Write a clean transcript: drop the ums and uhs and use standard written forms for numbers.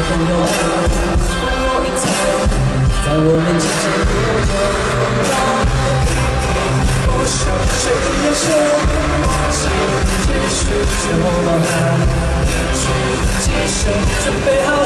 朋友，在我们之间多久？我想谁也说，继续就往哪里去？继续准备好。